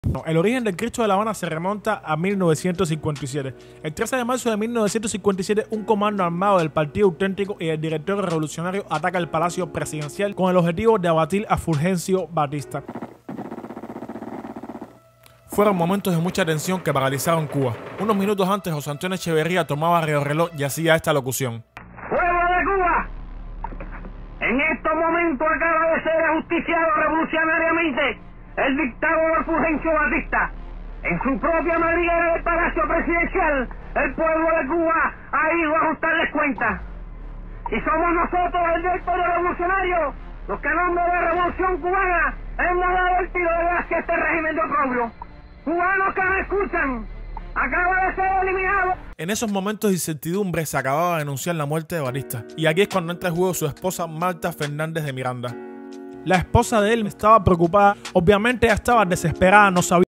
El origen del Cristo de La Habana se remonta a 1957. El 13 de marzo de 1957, un comando armado del Partido Auténtico y del Directorio Revolucionario ataca el Palacio Presidencial con el objetivo de abatir a Fulgencio Batista. Fueron momentos de mucha tensión que paralizaron Cuba. Unos minutos antes, José Antonio Echeverría tomaba reloj y hacía esta locución. ¡Pueblo de Cuba! En estos momentos acaba de ser ajusticiado revolucionariamente el dictador Fulgencio Batista. En su propia madriguera del Palacio Presidencial, el pueblo de Cuba ha ido a ajustarles cuentas. Y somos nosotros, el Directorio Revolucionario, los que en nombre de la Revolución Cubana hemos dado el tiro de gracia a este régimen de oprobio. Cubanos que me escuchan, acaba de ser eliminado. En esos momentos de incertidumbre se acababa de anunciar la muerte de Batista. Y aquí es cuando entra en juego su esposa Marta Fernández de Miranda. La esposa de él estaba preocupada, obviamente ella estaba desesperada, no sabía